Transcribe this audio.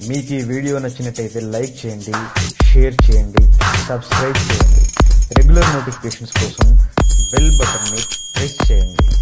మీకు ఈ వీడియో నచ్చినట్టయితే లైక్ చేయండి, షేర్ చేయండి, సబ్స్క్రైబ్ చేయండి. రెగ్యులర్ నోటిఫికేషన్స్ కోసం బెల్ బటన్ని ప్రెస్ చేయండి.